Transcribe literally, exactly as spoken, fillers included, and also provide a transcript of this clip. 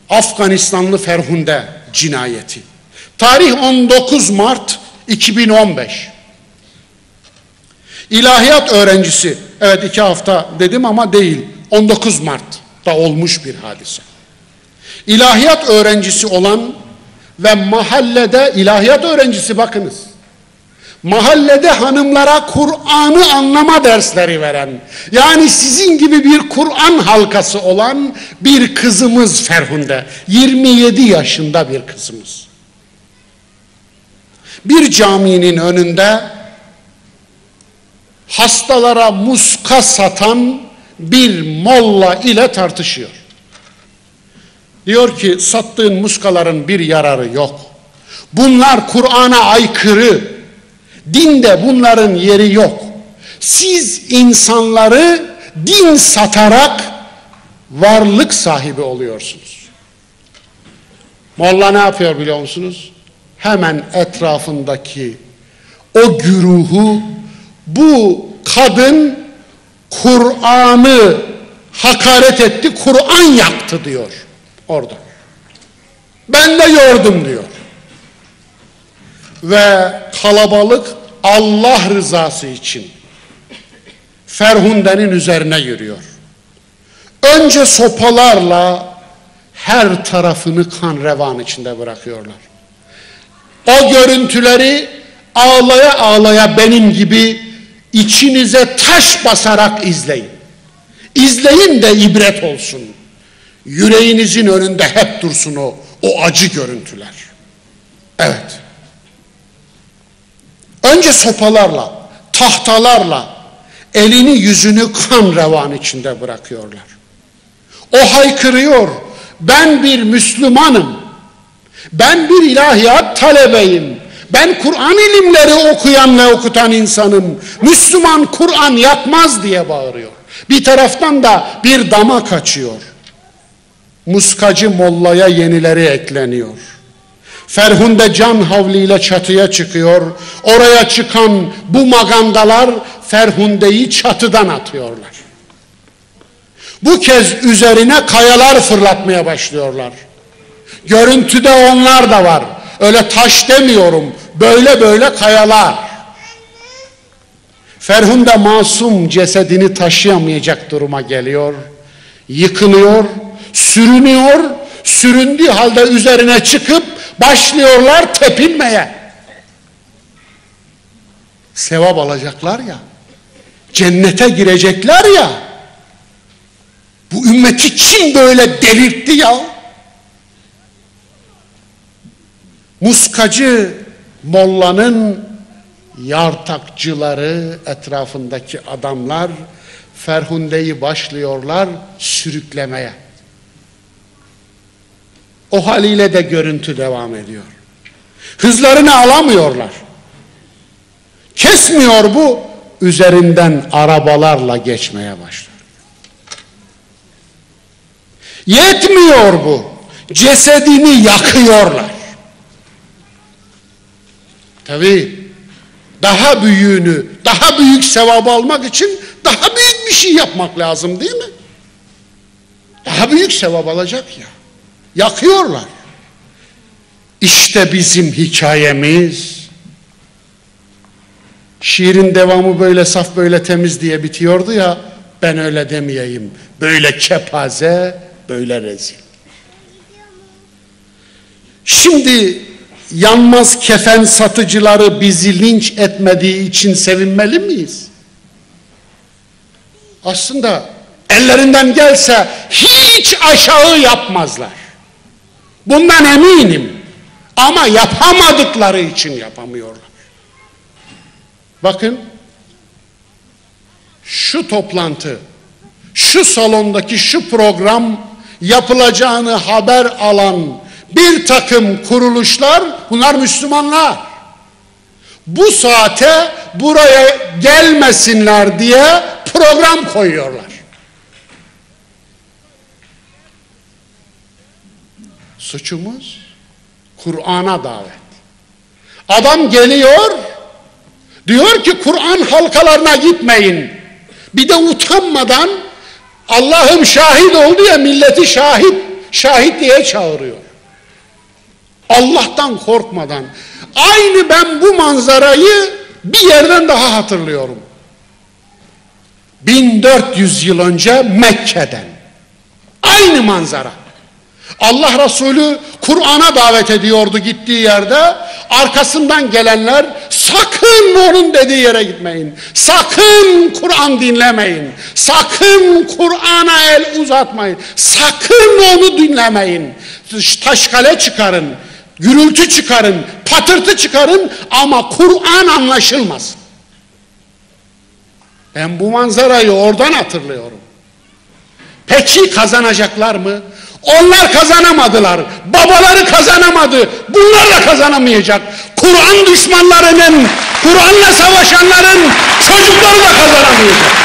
Afganistanlı Ferhunde cinayeti. Tarih on dokuz Mart iki bin on beş. İlahiyat öğrencisi, evet iki hafta dedim ama değil, on dokuz Mart'ta olmuş bir hadise. İlahiyat öğrencisi olan ve mahallede, ilahiyat öğrencisi bakınız, mahallede hanımlara Kur'an'ı anlama dersleri veren, yani sizin gibi bir Kur'an halkası olan bir kızımız Ferhunde, yirmi yedi yaşında bir kızımız. Bir caminin önünde hastalara muska satan bir molla ile tartışıyor. Diyor ki sattığın muskaların bir yararı yok. Bunlar Kur'an'a aykırı. Dinde bunların yeri yok. Siz insanları din satarak varlık sahibi oluyorsunuz. Molla ne yapıyor biliyor musunuz? Hemen etrafındaki o güruhu, bu kadın Kur'an'ı hakaret etti, Kur'an yaktı diyor orada. Ben de gördüm diyor. Ve kalabalık Allah rızası için Ferhunde'nin üzerine yürüyor. Önce sopalarla her tarafını kan revan içinde bırakıyorlar. O görüntüleri ağlaya ağlaya benim gibi içinize taş basarak izleyin. İzleyin de ibret olsun. Yüreğinizin önünde hep dursun o, o acı görüntüler. Evet. Önce sopalarla, tahtalarla elini yüzünü kan revan içinde bırakıyorlar. O haykırıyor. Ben bir Müslümanım. Ben bir ilahiyat talebeyim. Ben Kur'an ilimleri okuyan ve okutan insanım. Müslüman Kur'an yakmaz diye bağırıyor. Bir taraftan da bir dama kaçıyor. Muskacı mollaya yenileri ekleniyor. Ferhunde can havliyle çatıya çıkıyor. Oraya çıkan bu magandalar Ferhunde'yi çatıdan atıyorlar. Bu kez üzerine kayalar fırlatmaya başlıyorlar. Görüntüde onlar da var. Öyle taş demiyorum. Böyle böyle kayalar. Ferhunde masum cesedini taşıyamayacak duruma geliyor. Yıkılıyor, sürünüyor. Süründüğü halde üzerine çıkıp başlıyorlar tepinmeye. Sevap alacaklar ya. Cennete girecekler ya. Bu ümmeti kim böyle delirtti ya? Muskacı mollanın yartakçıları, etrafındaki adamlar Ferhunde'yi başlıyorlar sürüklemeye. O haliyle de görüntü devam ediyor. Hızlarını alamıyorlar. Kesmiyor bu, üzerinden arabalarla geçmeye başlıyor. Yetmiyor bu, cesedini yakıyorlar. Tabii daha büyüğünü, daha büyük sevabı almak için daha büyük bir şey yapmak lazım değil mi? Daha büyük sevap alacak ya. Yakıyorlar. İşte bizim hikayemiz. Şiirin devamı böyle saf böyle temiz diye bitiyordu ya, ben öyle demeyeyim. Böyle kepaze, böyle rezil. Şimdi yanmaz kefen satıcıları bizi linç etmediği için sevinmeli miyiz? Aslında ellerinden gelse hiç aşağı yapmazlar. Bundan eminim. Ama yapamadıkları için yapamıyorlar. Bakın, şu toplantı, şu salondaki şu program yapılacağını haber alan bir takım kuruluşlar, bunlar Müslümanlar. Bu saate buraya gelmesinler diye program koyuyorlar. Suçumuz Kur'an'a davet. Adam geliyor, diyor ki Kur'an halkalarına gitmeyin. Bir de utanmadan Allah'ım şahit oldu ya, milleti şahit şahitliğe çağırıyor. Allah'tan korkmadan. Aynı ben bu manzarayı bir yerden daha hatırlıyorum. bin dört yüz yıl önce Mekke'den. Aynı manzara. Allah Resulü Kur'an'a davet ediyordu gittiği yerde. Arkasından gelenler sakın onun dediği yere gitmeyin. Sakın Kur'an dinlemeyin. Sakın Kur'an'a el uzatmayın. Sakın onu dinlemeyin. Taşkale çıkarın. Gürültü çıkarın. Patırtı çıkarın ama Kur'an anlaşılmaz. Ben bu manzarayı oradan hatırlıyorum. Peki kazanacaklar mı? Onlar kazanamadılar. Babaları kazanamadı. Bunlar da kazanamayacak. Kur'an düşmanlarının, Kur'an'la savaşanların çocukları da kazanamayacak.